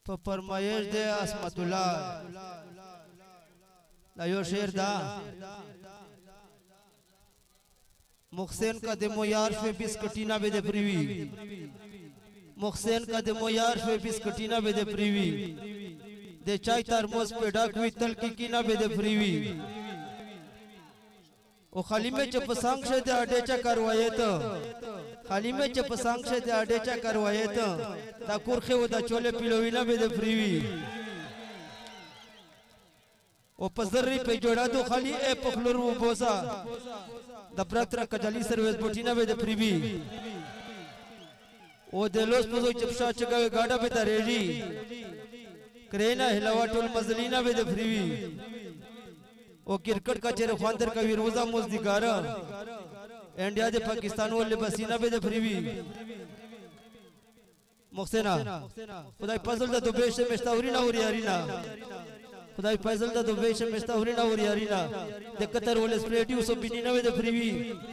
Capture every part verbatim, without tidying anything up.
फरमाइश दे असमतुल्लाह लायो शेर दा मुखसेन का दे मोयार फे बिस्कटीना बेदे प्रीवी मुखसेन का दे मोयार फे बिस्कटीना बेदे प्रीवी दे चाय तरमोस पे डाकवी तल की कीना बेदे प्रीवी ओ खाली में चप सांग दे अडेचा करवाये तो खाली में चप सांग दे अडेचा करवाये तो ता कुरखे वो दा चोले पिलोविना बेदे प्रीवी ओ पजर्री पे जोड़ा तो खाली ए पखलुर वो बोसा दब्रत्रा कजली सर्विस बोटीना बेदे प्रीवी ओ देलोस पजो चपशा चगावे गाड़ा पे तारेजी करेना हिलावा टोल मजलीना बेदे प्रीवी ओ क्रिकेट का चेहरे खानदर का विरोजा मुजदिगारा इंडिया दे पाकिस्तान वाले बसीना बेदे प्रीवी मुखसेना खुदाई फजल दा दुबे से मस्तावरीना और यारीना खुदाई फजल दा दुबे से मस्तावरीना और यारीना दे कतर वाले स्प्रेटिव सो बिनीना बेदे प्रीवी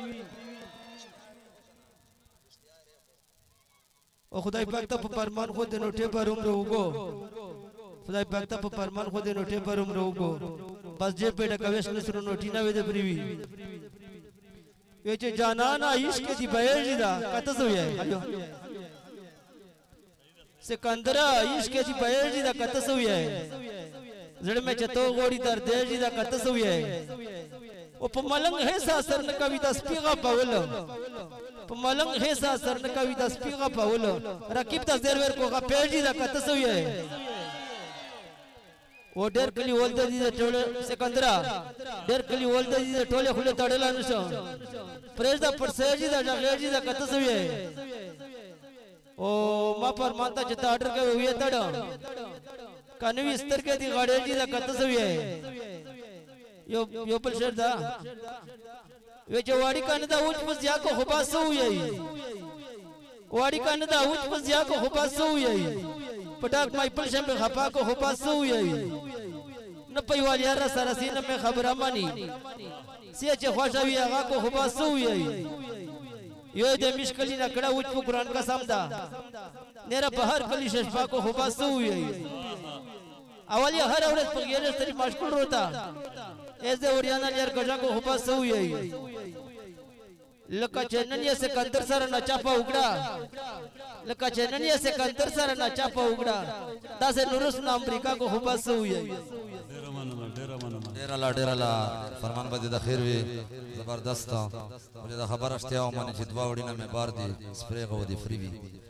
ओ खुदाई पाक ता परमान खुद दे नोटे पर उम्र होगो खुदाई पाक ता परमान खुद दे नोटे पर उम्र होगो बस जे पेटा कवेश नसरो नोटीना वेदे प्रीवी वेचे जानाना इश्क दी बयजीदा कतसो है हेलो सिकंदरा इश्क दी बयजीदा कतसो है जड़ में चतो गोड़ी दर देजीदा कतसो है ओ पमलंग है सा सरन कविता स्पीगा पावल पमलंग है सा सरन कविता स्पीगा पावल रकीब ता जरवर को का पेजीदा कतसो है वो डेर कली वोल्दा दी टोले सिकंदरा डेर कली वोल्दा दी टोले खुले तड़ेला नसो प्रेसदा परसेजी दा जगेजी दा कतसुए ओ मा पर माता जता ऑर्डर के हुए तड़ कनवी स्तर के दी गाड़ेजी दा कतसुए यो यो पर शेर दा वे जो वाड़ी कनदा उच पस या को खुबासु हुए वाड़ी कनदा उच पस या को खुबासु हुए पटाक माइपल शम में खपा को खुबासु हुए न पैवाली यार सरसी न में खबर मानी से चे ख्वाशावी आगा को खुबासु हुए यो दे मिशकली ना कड़ा उच कुरान का समदा नेरा बहर कली शफा को खुबासु हुए अवली हर औरत पर ये तरी मशगूल होता ऐसे ओरियाना यार गजा को खुबासु हुए लका चैननिया से कंदर सारा नचापा उगड़ा लका चैननिया से कंदर सारा नचापा उगड़ा दासे नुरुस ना अमेरिका को खुबास हुई है डेरा मानना डेरा मानना डेरा ला डेरा ला फरमान बदी द खैर वे जबरदस्त मुझे द खबर अस्ते आओ माने जितवा ओडिना में बार दी स्प्रे को दी फ्री भी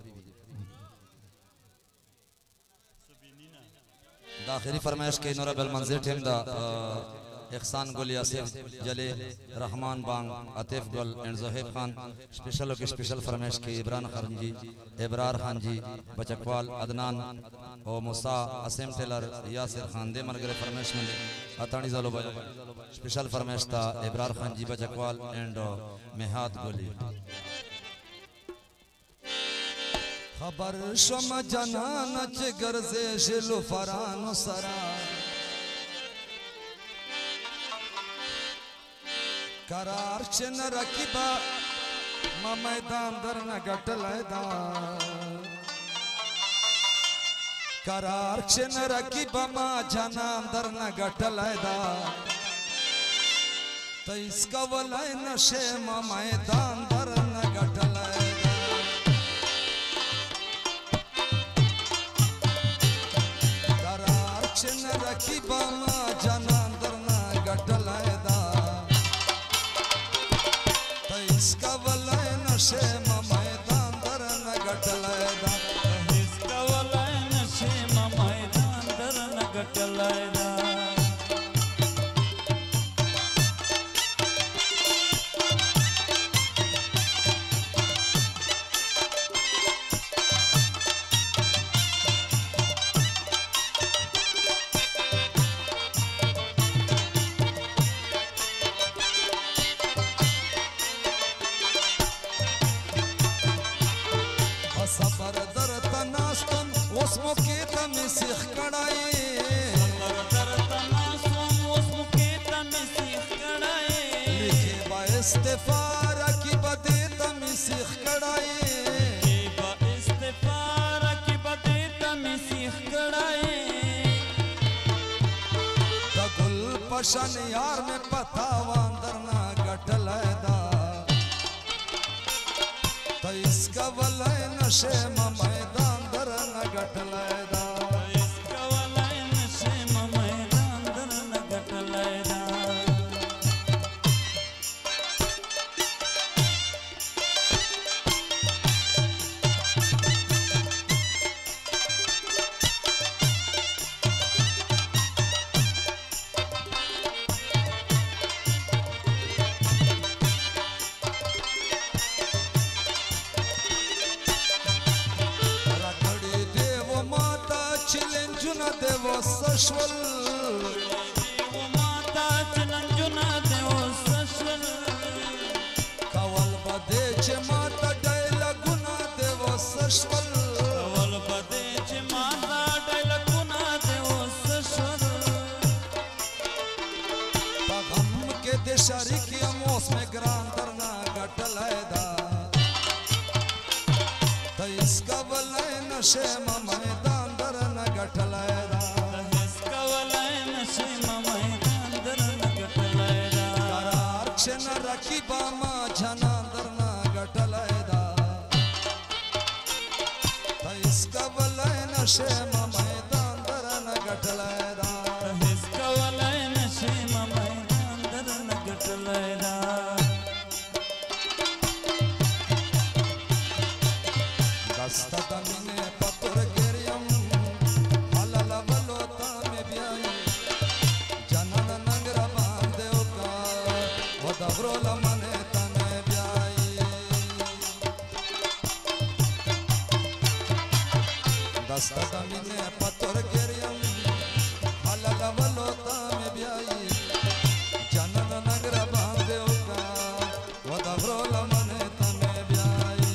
द आखिरी फरमाइश के नूर अल मंजिल टीम दा एहसान गुल यासिर जले रहमान बांग आतिफ गुल एंड ज़ोहेब खान स्पेशल के स्पेशल फरमाइश के इमरान खान जी इब्रार खान जी बचकवाल अदनान और मुसा असीम टेलर यासिर खान दे मरगरे फरमाइश में अतानी जालो स्पेशल फरमाइश था इब्रार खान जी बचकवाल एंड मेहात गुली खबर शम जनान च गरजे शिलो फरान सरा करार चन रकीबा मा मैदान दर न गटलैदा करार चन रकीबा मा जनान दर न गटलैदा तो इसका वलय नशे मा मैदान दर न गटलैदा करार चन रकीबा मा जनान दर न गटलैदा इसका वलय नशे मा मैदान दर न गटलैदा इसका वलय नशे मा मैदान दर न गटलैदा सबर दर तनास्तन उस मौके तमे सीख कड़ाए सबर दर तनास्तन उस मौके तमे सीख कड़ाए लिखे बा इस्तिफार की बदे तमे सीख कड़ाए लिखे बा इस्तिफार की बदे तमे सीख कड़ाए गुलशन यार में पता वांदर ना गटलदा तो इसका वलय नशे में मैदान दर न गटलदा इसका वलय नशे में मैदान दर न गटलदा देवो सश्वल देवो माता चिलंजुना देवो सश्वल कवल बदे चे माता डायला गुना देवो सश्वल कवल बदे चे माता डायला गुना देवो सश्वल पगम के देशारी की अमोस में ग्रान दरना गटलदा तो इसका वलय नशे में मैदान दर न गटलदा इसका वलय नशे में मैदान दर न गटलदा करार क्षण रखी बामा झना दर न गटलदा तो इसका वलय नशे में मैदान दर न गटलदा इसका वलय नशे में मैदान दर न गटलदा दस्ता दमिने पत्थर गिरियम हलला बलोता में ब्याई जनन नंगरा बांधे का वो दबरोला मने तने ब्याई दस्ता दमिने पत्थर गिरियम हलला बलोता में ब्याई जनन नंगरा बांधे का वो दबरोला मने तने ब्याई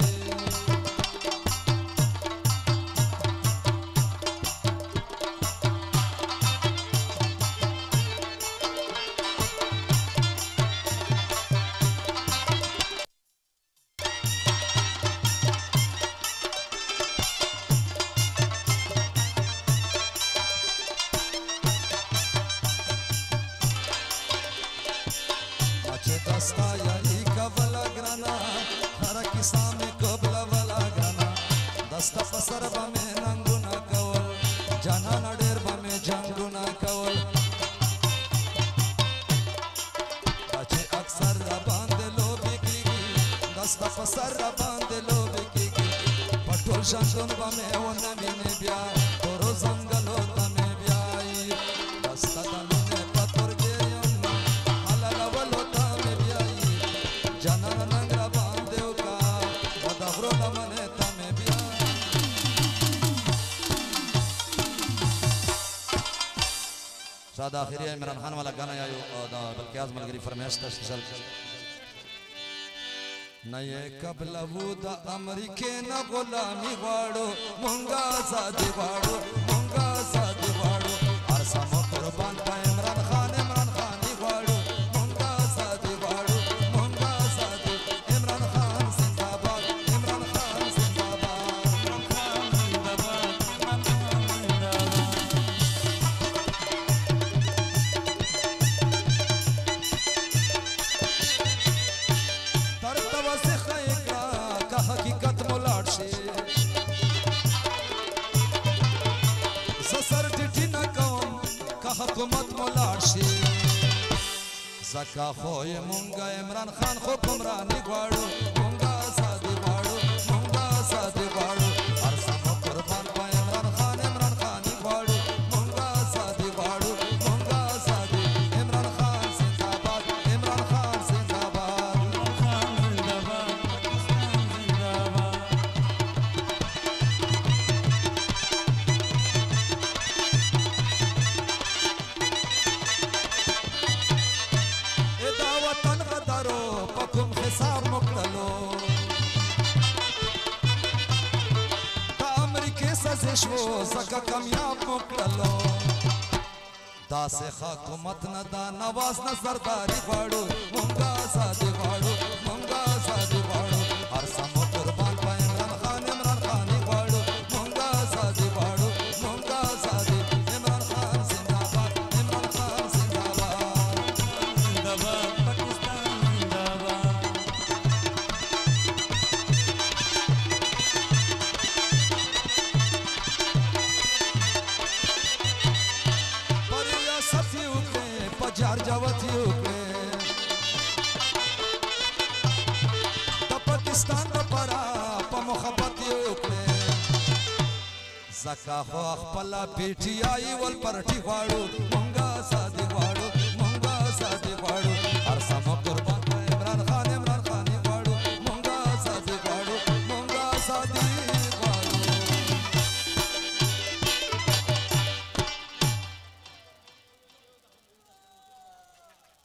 दस्ता यारी कबला ग्राना हर किसा में कबला वाला ग्राना दस्ता पसर बमे नंगुना कवल जाना नडेर बमे जंगुना कवल अच्छे अक्सर बांधे लो बिकी दस्ता पसर बांधे लो बिकी पटोल शंदन बमे वन मिने ब्या तोरो जंगलो तमे ब्याई दस्ता तमे पत्थर के हलला वलोता में ब्याई जनन नंगरा बांधे का वदवरोला मने तमे ब्याई शाद आखिरी है इमरान खान वाला गाना आयो बल्कि आजमल गरी फरमाइश तसल नये कबलवूद अमरीके न गुलामी वाड़ो मुंगा सादी वाड़ो मुंगा सादी वाड़ो अरसा कुर्बान का इमरान खान इमरान खानी वाड़ो मुंगा सादी वाड़ो मुंगा सादी इमरान खान जिंदाबाद इमरान खान जिंदाबाद इमरान खान जिंदाबाद इमरान खान तरतवा से खैका का हकीकत मुलाट से ससर टिटी न कौम का हुकूमत मुलाट से जका खोए मुंगा इमरान खान हुक्मरानी वाड़ो मुंगा सादी वाड़ो मुंगा सादी वाड़ो अरसा कुर्बान का इमरान खान इमरान खानी वाड़ो मुंगा सादी वाड़ो मुंगा सादी इमरान खान जिंदाबाद इमरान खान जिंदाबाद इमरान खान जिंदाबाद पाकिस्तान जिंदाबाद ए दावतन गदरो पकुम हिसाब मुक्तलो का अमरीके सजिशो सका कामयाब मुक्तलो दासे हुकूमत न दा नवाज न सरदारी वाड़ो मुंगा सादी वाड़ो मुंगा सादी वाड़ो अरसा कुर्बान का इमरान खान इमरान खानी वाड़ो मुंगा सादी वाड़ो मुंगा सादी इमरान खान जिंदाबाद इमरान खान जिंदाबाद पाकिस्तान लपरा په محبت یو کړې زکه خو خپل پیټیای ول پرټی غواړو مونږه سادي غواړو مونږه سادي غواړو هر سم